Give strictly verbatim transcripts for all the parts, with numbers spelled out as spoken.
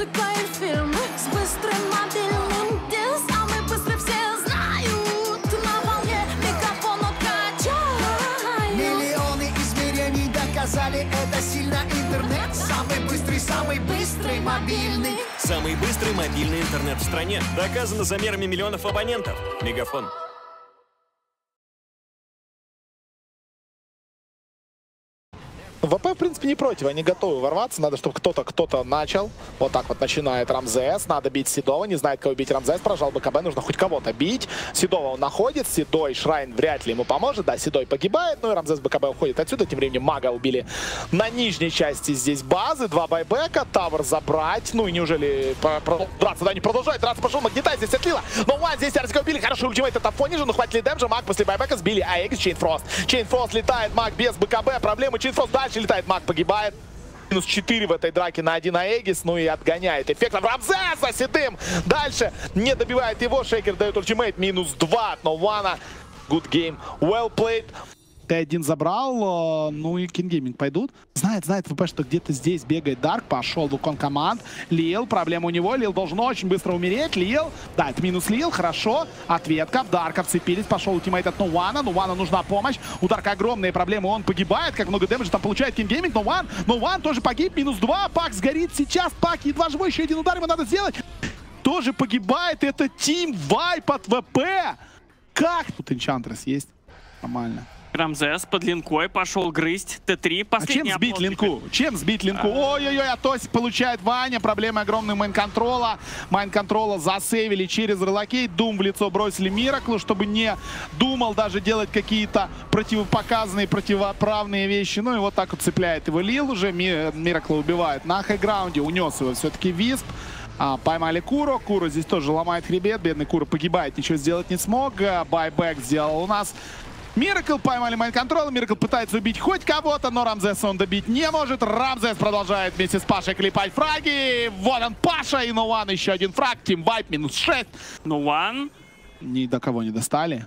музыка и фильмы с быстрым мобильным, где самый быстрый все знают. На волне микрофон откачай. Миллионы измерений доказали, это сильно интернет. Самый быстрый, самый быстрый мобильный. Самый быстрый мобильный интернет в стране. Доказано замерами миллионов абонентов. Мегафон. ВП, в принципе, не против, они готовы ворваться. Надо, чтобы кто-то кто-то начал. Вот так вот начинает Рамзес. Надо бить Седова. Не знает, кого бить Рамзес. Прожал БКБ. Нужно хоть кого-то бить. Седова он находит. Седой Шрайн вряд ли ему поможет. Да, Седой погибает. Ну и Рамзес БКБ уходит отсюда. Тем временем мага убили на нижней части здесь базы. Два байбека. Тавр забрать. Ну и неужели драться? Да, не продолжает. Драться пошел. Магнитай здесь отлила. Но Ван здесь Арсика убили. Хороший ультимейт от Афони же. Но хватит ли дэмджа? Маг после байбека сбили. Аэгис, Чейнфрост. Чейнфрост летает. Маг без БКБ. Проблемы. Чейнфрост дальше летает. Маг погибает. Минус четыре в этой драке на один Аэгис. Ну и отгоняет эффектом Рамзеса Седым. Дальше не добивает его. Шейкер дает ультимейт. Минус два от Ноуана. Good game. Well played. Т один забрал, ну и Кингейминг пойдут. Знает, знает ВП, что где-то здесь бегает Дарк. Пошел Вукон команд. Лил, проблема у него. Лил должен очень быстро умереть. Лил, да, это минус Лил, хорошо. Ответка, в Дарка вцепились. Пошел ультимейт от Ноуана. Ноуану нужна помощь. У Дарка огромные проблемы, он погибает. Как много дэмэджа там получает Кингейминг. Ноуан, Ноуан тоже погиб. Минус два, Пак сгорит сейчас. Пак едва живой, еще один удар ему надо сделать. Тоже погибает. Это Тим Вайп от ВП. Как? Тут Энчантрес есть. Нормально. Рамзес под линкой пошел грызть. Т три. Последний а чем сбить линку? Чем сбить линку? Ой-ой-ой, Атосик получает Ваня. Проблемы огромные майн-контрола. Майн-контрола засейвили через релокейт. Дум в лицо бросили Мираклу, чтобы не думал даже делать какие-то противопоказанные, противоправные вещи. Ну и вот так вот цепляет его Лил уже. Миракла убивает на хайграунде. Унес его все-таки Висп. А, поймали Куру. Кура здесь тоже ломает хребет. Бедный Кура погибает, ничего сделать не смог. Байбек сделал у нас Миракл. Поймали майн-контрол. Миракл пытается убить хоть кого-то, но Рамзеса он добить не может. Рамзес продолжает вместе с Пашей клепать фраги. Вот он, Паша и Ноуан. Еще один фраг. Тим Вайп минус шесть. Ноуан. Ни до кого не достали.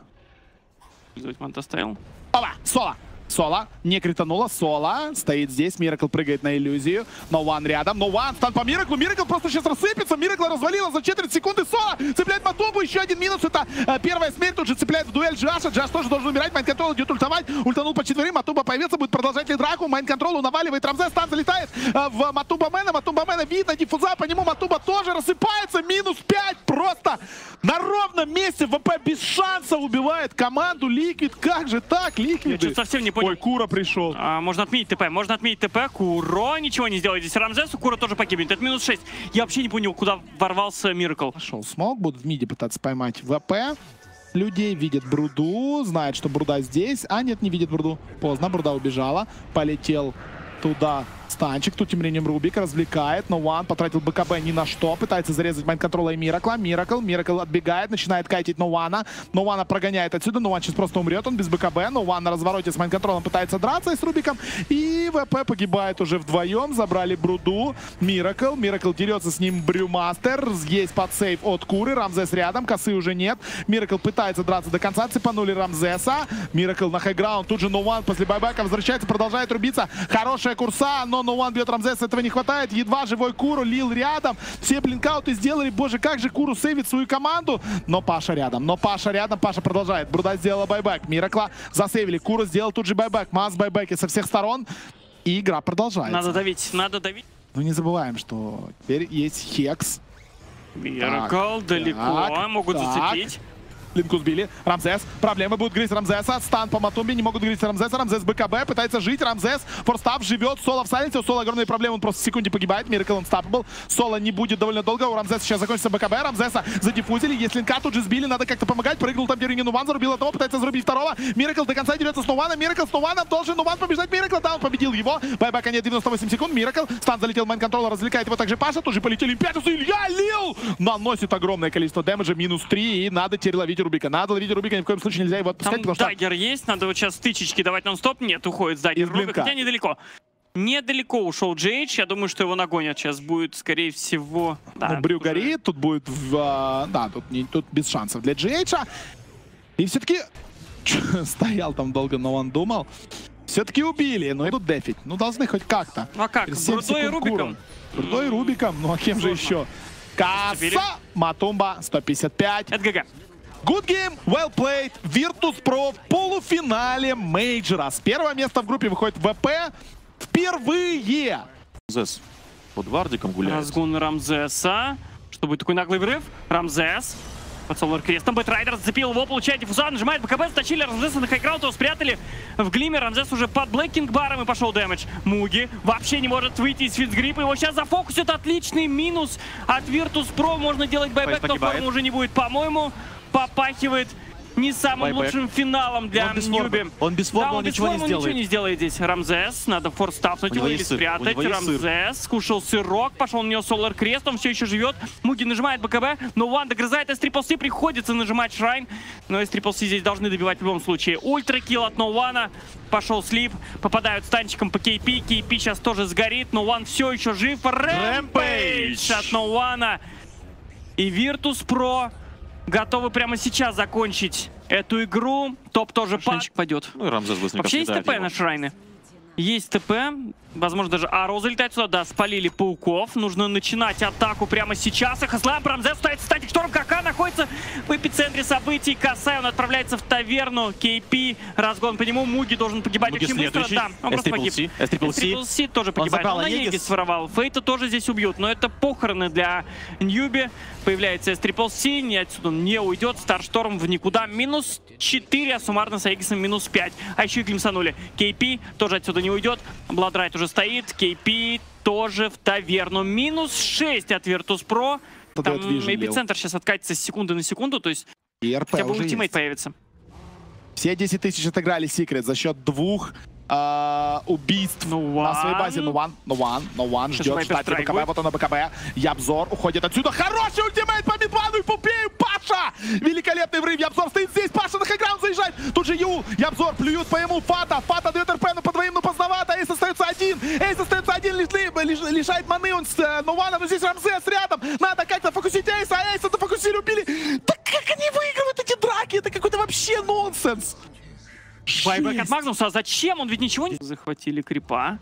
Мантастейл. Опа, Соло. Соло не кританула. Соло стоит здесь. Миракл прыгает на иллюзию. Ноуан рядом. Ноуан стан по Мираклу. Миракл просто сейчас рассыпется. Миракла развалила за четверть секунды. Соло цепляет Матубу. Еще один минус. Это э, первая смерть. Тут же цепляет в дуэль Джаша. Джаш тоже должен умирать. Майн-контрол идет ультовать. Ультанул по четверым. Матуба появится. Будет продолжать ли драку. Майн-контролу наваливает Рамзес. Стан залетает э, в Матуба Мэна. Матуба Мэна видно. Диффуза по нему. Матуба тоже рассыпается. Минус пять. Просто на ровном месте. ВП без шанса убивает команду Ликвид. Как же так, Ликвид? Я совсем не понял. Ой, Кура пришел. А, можно отменить ТП, можно отменить ТП. Куро ничего не сделает здесь. Рамзесу Кура тоже погибнет. Это минус шесть. Я вообще не понял, куда ворвался Миракл. Пошел смог, будут в миде пытаться поймать ВП. Людей видят Бруду, знает, что Бруда здесь. А нет, не видит Бруду. Поздно, Бруда убежала. Полетел туда Станчик. Тут тем временем Рубик развлекает. Ноуан потратил БКБ ни на что. Пытается зарезать майн-контрола и Миракла. Миракл. Миракл отбегает. Начинает кайтить Ноуана. Ноуана прогоняет отсюда. Ноуан сейчас просто умрет. Он без БКБ. Ноуан на развороте с майн-контролом пытается драться и с Рубиком. И ВП погибает уже вдвоем. Забрали Бруду. Миракл. Миракл дерется с ним Брюмастер. Есть подсейв от Куры. Рамзес рядом. Косы уже нет. Миракл пытается драться до конца. Цепанули Рамзеса. Миракл на хайграунд. Тут же Ноуан после байбека возвращается. Продолжает рубиться. Хорошая курса. Но Ноуан бьет Рамзеса, этого не хватает. Едва живой Куру, Лил рядом. Все блинкауты сделали. Боже, как же Куру сейвит свою команду. Но Паша рядом. Но Паша рядом. Паша продолжает. Бруда сделала байбек. Миракла засейвили. Куру сделал тут же байбек. Масс байбеки со всех сторон. И игра продолжается. Надо давить, надо давить. Ну не забываем, что теперь есть Хекс. Миракл далеко. Так, могут так. зацепить. Линку сбили. Рамзес. Проблемы будут грызть Рамзеса. Стан по Матумбе. Не могут грызть Рамзеса. Рамзес БКБ. Пытается жить. Рамзес. Форстав живет. Соло в сайленсе. У Соло огромные проблемы. Он просто в секунде погибает. Миракл unstoppable. Соло не будет довольно долго. У Рамзеса сейчас закончится БКБ. Рамзеса задиффузили. Есть линка. Тут же сбили. Надо как-то помогать. Прыгнул там Деринги. Нуван зарубил одного. Пытается зарубить второго. Миракл до конца дерется с Нуваном. Миракл с Нуваном. Должен Нуван побеждать Миракла. Да, он победил его. Байбека нет. девяносто восемь секунд. Миракл. Стан залетел. Майн-контрол. Развлекает его также Паша. Тут же полетели Импиатус. Илья Лил наносит огромное количество дэмэджа. Минус три. И надо теперь ловить Рубика. Надо ловить Рубика. Ни в коем случае нельзя его отпускать, Там потому что... даггер есть, надо вот сейчас тычечки давать нон-стоп. Нет, уходит с даггер. Рубик, хотя недалеко. Недалеко ушел Джейдж. Я думаю, что его нагонят. Сейчас будет, скорее всего... Да, ну, Брю горит, тут будет... В, а, да, тут, не, тут без шансов для Джейджа. И все-таки... Стоял там долго, но он думал. Все-таки убили, но идут дефить. Ну, должны хоть как-то. Ну а как? Брудой и Рубиком? Брудой и Рубиком? Ну а кем же еще? Касса, Матумба, сто пятьдесят пять. Это ГГ. Good game, well played. Virtus.pro в полуфинале мейджора. С первого места в группе выходит ВП впервые. Рамзес под вардиком гуляет. Разгон Рамзеса. Что будет такой наглый взрыв? Рамзес. Под Solar крестом. Бэтрайдер зацепил его, получает диффузор, нажимает БКБ, заточили Рамзеса на хайграунд, его спрятали в глиме. Рамзес уже под блэкинг баром и пошел дэмэдж. Муги вообще не может выйти из фитцгриппа. Его сейчас зафокусят. Отличный минус от Virtus.pro. Можно делать байбэк, но формы уже не будет. По-моему, попахивает не самым байбэк. Лучшим финалом для Ньюби. Он без формы, да, он, он без ничего формы, не сделает. ничего не сделает здесь. Рамзес, надо форстафнуть его или спрятать. Рамзес скушал сырок, пошел на него Solar Крест, он все еще живет. Муги нажимает БКБ, но Ван догрызает эс три си, приходится нажимать Шрайн. Но эс три си здесь должны добивать в любом случае. Ультракилл от ноуана, пошел слип, попадают станчиком по кей пи. кей пи сейчас тоже сгорит, но Ван все еще жив. Рэмпейдж от ноуана. И Virtus.pro готовы прямо сейчас закончить эту игру. Топ тоже пойдет. Ну и Рамзес быстренько. Вообще есть ТП на Шрайны? Есть ТП. Возможно, даже Аро залетает сюда. Да, спалили пауков. Нужно начинать атаку прямо сейчас. Хаслам, Рамзес ставит статик шторм. КК находится в эпицентре событий. Касай, он отправляется в таверну. кей пи, разгон по нему. Муги должен погибать Муги очень быстро. Да, он просто погиб. эс три си тоже погибает. Он на Егис своровал. Фейта тоже здесь убьют. Но это похороны для Ньюби. Появляется эс три си. Не отсюда он не уйдет. Старшторм в никуда. Минус четыре, а суммарно с Егисом минус пять. А еще и глимсанули. кей пи тоже отсюда не уйдет. Бладрайт уже стоит. кей пи тоже в таверну. Минус шесть от Virtus.pro. Там эпицентр сейчас откатится с секунды на секунду. То есть хотя бы ультимейт появится. Все десять тысяч отыграли Секрет за счет двух Uh, убийств no на своей базе. No one, no one, no one ждет штате БКБ. Вот он на БКБ. Ябзор уходит отсюда. Хороший ультимейт по Мидвану и Пупею. Паша! Великолепный врыв. Ябзор стоит здесь. Паша на хайграунд заезжает. Тут же Ю. Ябзор плюют по ему. Фата. Фата дает РП, но по двоим, ну поздновато. Эйс остается один. Эйс остается один. Лиш, лиш, лишает маны он с uh, No one. Но здесь Рамзес рядом. Надо как-то фокусить Эйса. А Эйса дофокусили, убили. Да как они выигрывают эти драки? Это какой-то вообще нонсенс. Байбэк от Магнуса. А зачем? Он ведь ничего не... Захватили крипа.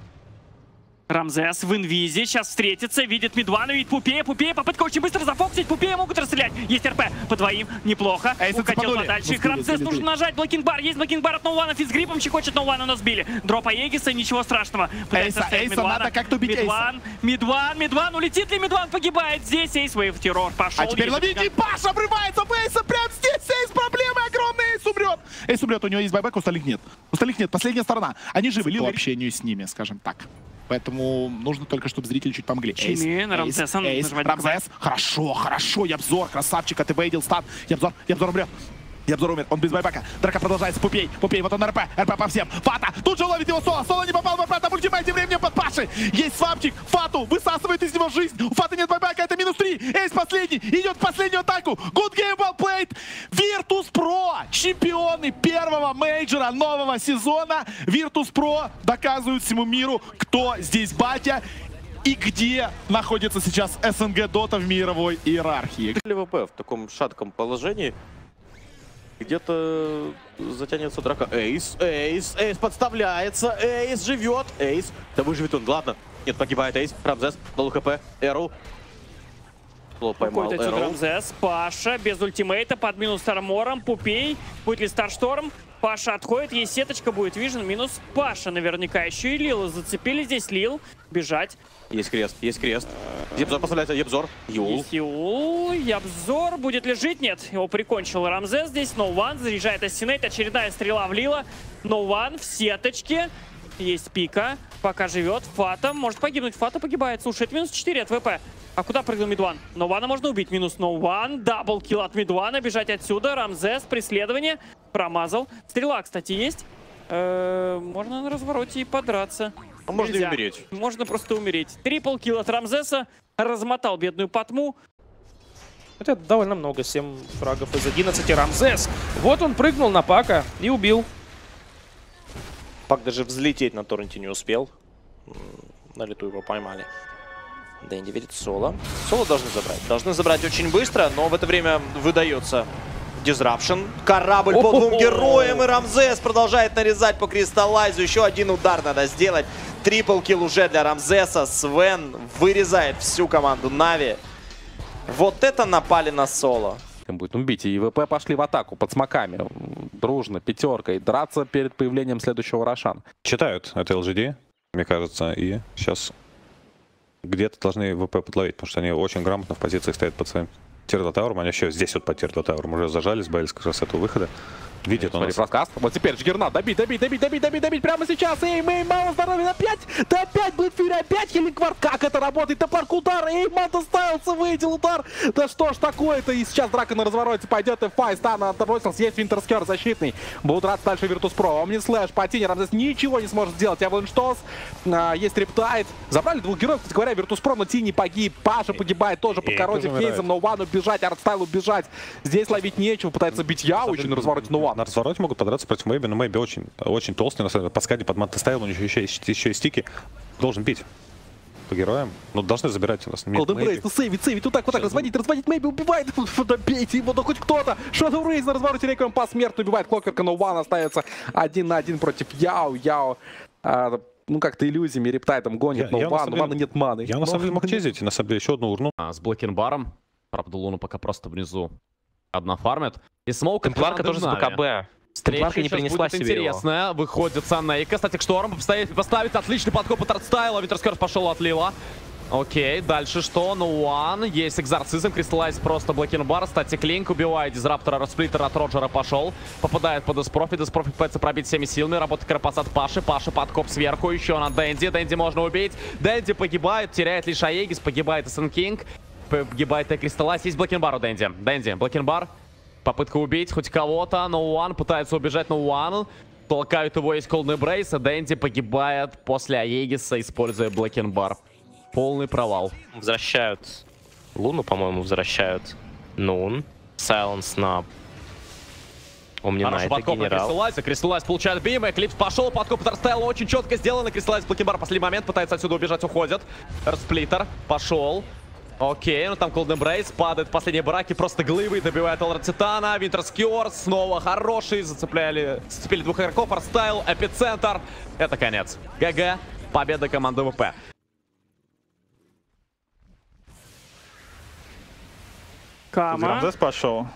Рамзес в инвизе. Сейчас встретится. Видит Мидвана, видит Пупея. Пупея. Попытка очень быстро зафоксить. Пупея могут расстрелять. Есть РП. По двоим. Неплохо. Эйса укатил подальше. Рамзес нужно нажать. Блокинг-бар. Есть блокинг-бар от ноуана. Физгрипом щекочет ноуана, но сбили. Дропа Егиса. Ничего страшного. Эйса, Эйса, надо как-то убить Мидван. Эйса. Мидван. Мидван. Улетит ли Мидван? Погибает. Здесь Эйс Вейв террор. Пошел. А теперь ловите. Паша обрывается в Эйса. Прям здесь Эйс. Проблемы огромные. Эйс умрет. Эйс умрет. У него есть байбэк, у остальных нет. У остальных нет. Последняя сторона. Они живы по общению с ними, скажем так. Поэтому нужно только, чтобы зрители чуть помогли. Эйс, Эйс, Рамзес, Эйс, Рамзес. Хорошо, хорошо, Ябзор, красавчик, а ты вейдил стан. Ябзор, Ябзор умрет. Ябзор умер, он без байбака. Драка продолжается, Пупей, Пупей, вот он РП, РП по всем. Фата, тут же ловит его Соло, Соло не попал в РП, там ультимейт, временем под Пашей. Есть свапчик, Фату, высасывает из него жизнь. У Фаты нет байбака, это минус три. Эйс последний, идет в последнюю атаку. Good game, well played. Virtus.pro, чемпионы первого мейджора нового сезона. Virtus.pro доказывают всему миру, кто здесь батя и где находится сейчас СНГ Дота в мировой иерархии. ЛВП в таком шатком положении. Где-то затянется драка. Эйс, Эйс, Эйс подставляется, Эйс живет, Эйс. Да выживет он, ладно. Нет, погибает Эйс, Рамзес, лол хп, Эру. Поймал Эру. Рамзес, Паша без ультимейта, под минус Стармором, Пупей. Будет ли Старшторм? Паша отходит, есть сеточка, будет Вижен, минус Паша наверняка. Еще и Лила зацепили здесь, Лил, бежать. Есть крест, есть крест. Ябзор поставляется, Ябзор, Юл. Есть Юл, Ябзор, будет ли жить? Нет, его прикончил Рамзес здесь, No One, заряжает Ассинейт, очередная стрела в Лила. No One в сеточке, есть Пика, пока живет. Фата, может погибнуть, Фата погибает, слушай, это минус четыре от ВП. А куда прыгнул Мидван? No One можно убить, минус No One, даблкилл от Мидвана, бежать отсюда, Рамзес, преследование, промазал. Стрела, кстати, есть, э-э, можно на развороте и подраться. А можно и умереть. Можно просто умереть. Трипл килл от Рамзеса. Размотал бедную Патму. Это довольно много. семь фрагов из одиннадцати. Рамзес. Вот он прыгнул на Пака и убил. Пак даже взлететь на торренте не успел. На лету его поймали. Дэнди видит Соло. Соло должны забрать. Должны забрать очень быстро, но в это время выдается Дизрапшн. Корабль по двум героям, и Рамзес продолжает нарезать по Кристаллайзу. Еще один удар надо сделать. Трипл килл уже для Рамзеса. Свен вырезает всю команду Нави. Вот это напали на соло. Будет убить. И ВП пошли в атаку под смоками. Дружно, пятеркой. Драться перед появлением следующего Рошана. Читают это эл джи ди, мне кажется, и сейчас где-то должны ВП подловить, потому что они очень грамотно в позициях стоят под своим тир-два-тауром. Они еще здесь вот под тир-два-тауром уже зажались, боялись как раз этого выхода. Видит он Смотри, проскаст. Вот теперь Жгерна. Добить, добить, добить, добить, добить, добить прямо сейчас. Эй, Мэй, мало здоровья. Опять, да опять Блэкфири, опять Хеликвард. Как это работает? Топорк удар. Эй, Мат оставился, выйдел удар. Да что ж такое-то? И сейчас драка на развороте пойдет. И Фай, Стан отбросился. Есть Винтерскер защитный. Будут драться дальше Virtus.pro. Омни Слэш, Патини, Рамзес ничего не сможет сделать. Аванштос, а, есть Рептайд. Забрали двух героев, кстати говоря, Virtus.pro, но Тини погиб. Паша погибает тоже под коррозией Фейзом. Но Вану бежать, Артстайлу бежать. Здесь ловить нечего. Пытается бить я очень на развороте. Ну Ван. На развороте могут подраться против Мэйби, но Мэйби очень, очень толстый, на самом деле. По скаде, под Мантестайл, у него еще, еще, еще и стики. Должен бить по героям. Ну, должны забирать у нас. Голден Брейс, ну сейвить, сейвить, вот так, вот так, разводить, разводить, Мэйби убивает. Добейте его, да хоть кто-то. Shadow Raze на развороте реквием посмертно убивает Клокверка, но Ван остается один на один против Яо. Яо, а, ну как-то иллюзиями, Рептайтом гонит, но Ван, у Вана нет маны. Я на самом деле мог чизить, на самом деле еще одну урну. А, с Блэкенбаром. Правда, Луна пока просто внизу одна фармит. И Смоук Темпларка тоже с БКБ. Встреча не принесла себе интересная. Его. Выходит Санейка. Статик Шторм поставит, поставит отличный подкоп от Артстайла. Винтерскерс пошел от Лила. Окей, дальше что? Ну, One. Есть экзорцизм. Кристаллайз просто Блэкенбар. Статик Линк убивает Дизраптора. Расплитер от Роджера пошел. Попадает под Деспрофи. Деспрофи пытается пробить всеми силами. Работает Карапас от Паши. Паша подкоп сверху. Еще на Дэнди. Дэнди можно убить. Дэнди погибает. Теряет лишь Аегис. Погибает Сэн Кинг. Погибает и Кристаллайз. Есть Блэкенбар у Дэнди. Дэнди, Блэкенбар. Попытка убить хоть кого-то. No One пытается убежать. No One. Толкают его, есть Cold Embrace. А Дэнди погибает после Аегиса, используя Блэкенбар. Полный провал. Возвращают Луну, по-моему, возвращают Нун. Сайленс на Омнинайта, генерал. Кристаллайз. Кристаллайз получает бим. Эклипс пошел. Подкоп от Артстайла очень четко сделано. Кристаллайз, Блэкенбар. Последний момент. Пытается отсюда убежать, уходит. Расплитер пошел. Окей, ну там Cold Embrace падает в последней браке, просто глыбой добивает Алра Титана. Винтерскер снова хороший, зацепляли, зацепили двух игроков, Артстайл, Эпицентр. Это конец. ГГ, победа команды ВП. Кама. Рамзес пошел.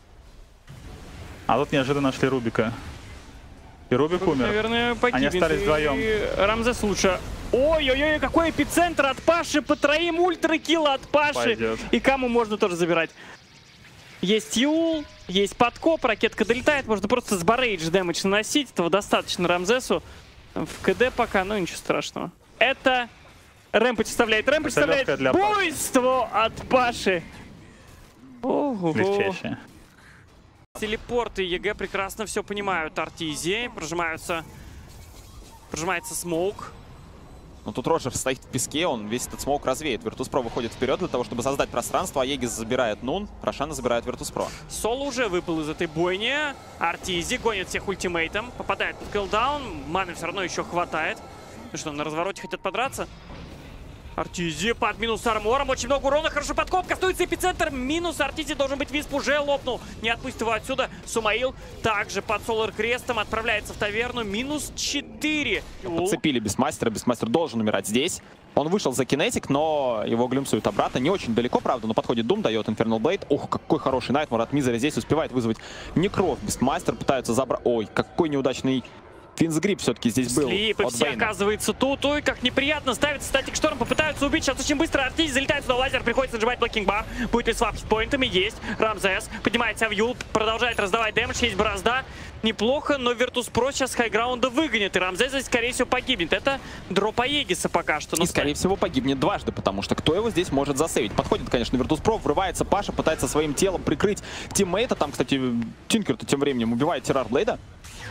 А тут неожиданно нашли Рубика. И Рубик Рубик, умер. наверное, погибнет. Они остались вдвоем. Рамзес лучше. Ой-ой-ой, какой эпицентр от Паши по троим, ультракилла от Паши. Пойдет. И Каму можно тоже забирать. Есть Юл, есть подкоп, ракетка долетает, можно просто с барейдж дэмэдж наносить. Этого достаточно Рамзесу. В КД пока, ну ничего страшного. Это Рэмпа вставляет. Рэмпа вставляет буйство от Паши. Ого. Легчайшее. Телепорты ЕГЭ прекрасно все понимают. Артизи прожимаются, прожимается Смоук. Но тут Роджер стоит в песке, он весь этот смоук развеет. Virtus.pro выходит вперед для того, чтобы создать пространство. Аегис забирает Нун, Рошана забирает Virtus.pro. Соло уже выпал из этой бойни. Артизи гонит всех ультимейтом, попадает под киллдаун. Маны все равно еще хватает. Ну что, на развороте хотят подраться? Артизи под минус армором. Очень много урона. Хорошо подкоп. Кастуется эпицентр. Минус Артизи должен быть. Висп уже лопнул. Не отпустит его отсюда. Сумаил также под Солар Крестом отправляется в таверну. Минус четыре. Подцепили Бестмастера. Бестмастер должен умирать здесь. Он вышел за кинетик, но его глимсуют обратно. Не очень далеко, правда, но подходит Дум, дает Infernal Blade. Ух, какой хороший Найтмор от Мизера здесь успевает вызвать Некров. Бестмастер пытаются забрать... Ой, какой неудачный... Финсгрип все-таки здесь был. Слип, и все оказывается тут. Ой, как неприятно. Ставится Статик Шторм, попытаются убить. Сейчас очень быстро Артизи залетает сюда. Лазер приходится нажимать Блэкенбар. Будет ли свап с поинтами? Есть. Рамзес поднимается в Юл, продолжает раздавать дэмэдж. Есть Борозда. Неплохо, но Virtus.pro сейчас хайграунда выгонит. И Рамзес здесь, скорее всего, погибнет. Это дроп Аегиса пока что. И, скорее всего, погибнет дважды, потому что кто его здесь может засейвить? Подходит, конечно, Virtus.pro, врывается Паша, пытается своим телом прикрыть тиммейта. Там, кстати, Тинкер-то тем временем убивает Террар Блейда.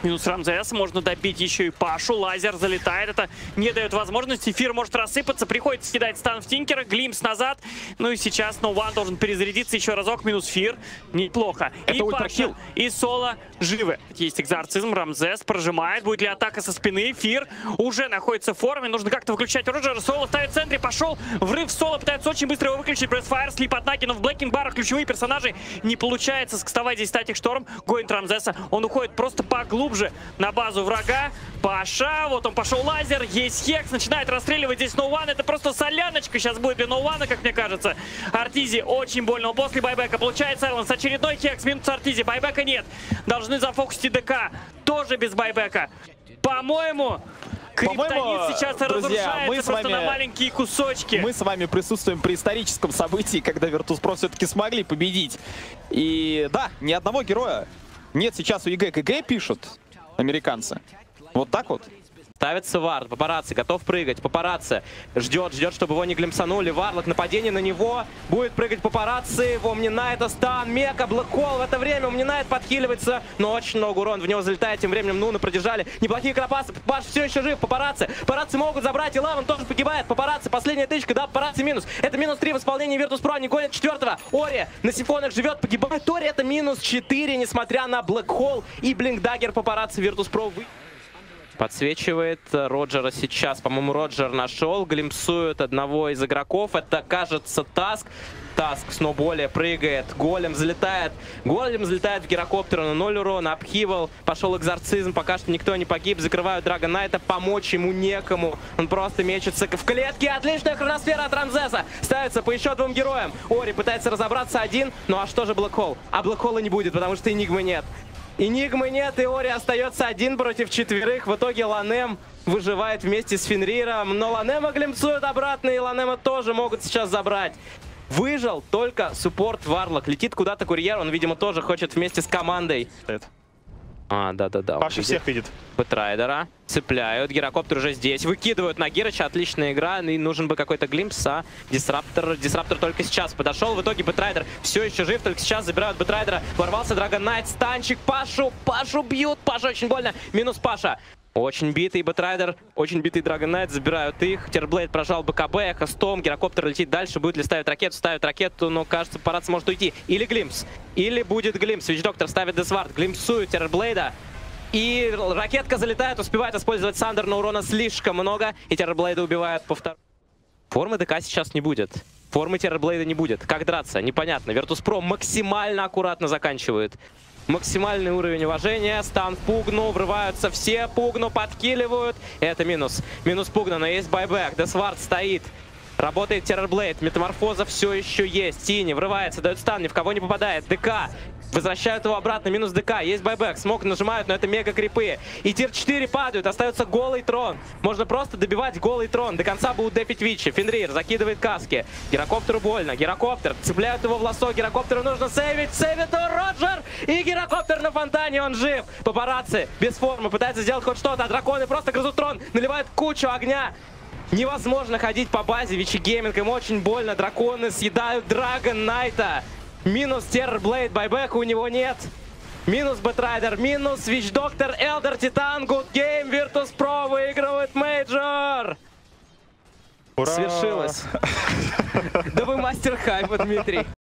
Минус Рамзес, можно добить еще и Пашу. Лазер залетает, это не дает возможности. Эфир может рассыпаться, приходится съедать стан в Тинкера. Глимс назад. Ну и сейчас ноуан должен перезарядиться еще разок. Минус Фир. Неплохо. Это и Паша, и Соло живы. Есть экзорцизм, Рамзес прожимает. Будет ли атака со спины? Фир уже находится в форме. Нужно как-то выключать Роджера. Соло ставит в центре, пошел. Врыв Соло пытается очень быстро его выключить. Бресфайр, слип от Наки, но в Блэкинг-барах ключевые персонажи. Не получается скастовать здесь статик Шторм. Гоинт Рамзеса. Он уходит просто поглубже на базу врага. Паша, вот он пошел лазер, есть Хекс, начинает расстреливать здесь ноуан. Это просто соляночка сейчас будет для ноуана, как мне кажется. Артизи очень больно, он после байбека получает Сайленс, очередной Хекс, минус Артизи, байбека нет. Должны зафокусить ДК, тоже без байбека. По-моему, Криптонит сейчас друзья, разрушается мы просто вами, на маленькие кусочки. Мы с вами присутствуем при историческом событии, когда Virtus.pro все-таки смогли победить. И да, ни одного героя нет сейчас у ЕГЭ. КГ пишут американцы. Вот так вот. Ставится вард, папарацци, готов прыгать, папарацци ждет, ждет, чтобы его не глимсанули. Варлок, нападение на него, будет прыгать папарацци, его Омнинайта стан, Мека, Блэкхол. В это время Омнинайт подхиливается, но очень много урона в него залетает. Тем временем Нуна продержали, неплохие кропасы, Паш все еще жив, папарацци, папарацци могут забрать, и Лаван тоже погибает, папарацци, последняя тычка, да, папарацци минус. Это минус три в исполнении Virtus.pro, они гонят четвертого. Ори на сифонах живет, погибает. Ори это минус четыре, несмотря на Блэкхол и Блинкдаггер. Папарацци Virtus.pro вы... Подсвечивает Роджера сейчас. По-моему, Роджер нашел. Глимпсует одного из игроков. Это, кажется, Таск. Таск в сноуболе прыгает. Голем взлетает. Голем взлетает в гирокоптер. На ноль урона. Обхивал. Пошел экзорцизм. Пока что никто не погиб. Закрывают Драгон Найта. Помочь ему некому. Он просто мечется в клетке. Отличная хроносфера от Рамзеса. Ставится по еще двум героям. Ори пытается разобраться один. Ну а что же Блэкхол? А Блэкхола не будет, потому что Энигмы нет. Энигмы нет, и Ори остается один против четверых. В итоге Ланем выживает вместе с Фенриром. Но Ланема глимпсуют обратно, и Ланема тоже могут сейчас забрать. Выжил только суппорт Варлок. Летит куда-то курьер, он, видимо, тоже хочет вместе с командой. А, да-да-да. Паша всех видит. Бэтрайдера цепляют. Гирокоптер уже здесь. Выкидывают на Гирыча. Отличная игра. И нужен бы какой-то глимпс, а Дисраптор. Дисраптор только сейчас подошел. В итоге Бэтрайдер все еще жив. Только сейчас забирают Бэтрайдера. Ворвался Драгон Найт. Станчик. Пашу. Пашу бьют. Паша очень больно. Минус Паша. Очень битый Бэтрайдер, очень битый Драгон Найт, забирают их. Терблейд прожал БКБ, Эхостом, гирокоптер летит дальше, будет ли ставить ракету, ставит ракету, но кажется, Парац может уйти. Или Глимпс, или будет Глимпс. Вичдоктор ставит Десвард, глимпсует Терблейда. И ракетка залетает, успевает использовать Сандер, но урона слишком много, и Терблейда убивают по второму. Формы ДК сейчас не будет. Формы Терблейда не будет. Как драться? Непонятно. Virtus.pro максимально аккуратно заканчивает. Максимальный уровень уважения. Стан Пугну. Врываются все. Пугну подкиливают. Это минус. Минус Пугну, но есть байбек. Десвард стоит. Работает Террорблейд. Метаморфоза все еще есть. Тини врывается, дает стан, ни в кого не попадает. ДК. Возвращают его обратно. Минус ДК. Есть байбек. Смог нажимают, но это мега крипы. И тир четыре падают. Остается голый трон. Можно просто добивать голый трон. До конца будут дефить Вичи. Фенрир закидывает каски. Гирокоптеру больно. Гирокоптер. Цепляют его в лассо. Гирокоптеру нужно сейвить. Сейвит Роджер. И гирокоптер на фонтане. Он жив. Папарацци без формы. Пытается сделать хоть что-то. А драконы просто грызут трон. Наливают кучу огня. Невозможно ходить по базе. Вичи Гейминг. Им очень больно. Драконы съедают Драгон Найта. Минус Террорблейд, байбека у него нет. Минус Бэтрайдер, минус Вичдоктор, Элдер Титан, Good Game, Virtus.pro выигрывает мейджор. Свершилось. Да вы мастер хайпа, Дмитрий.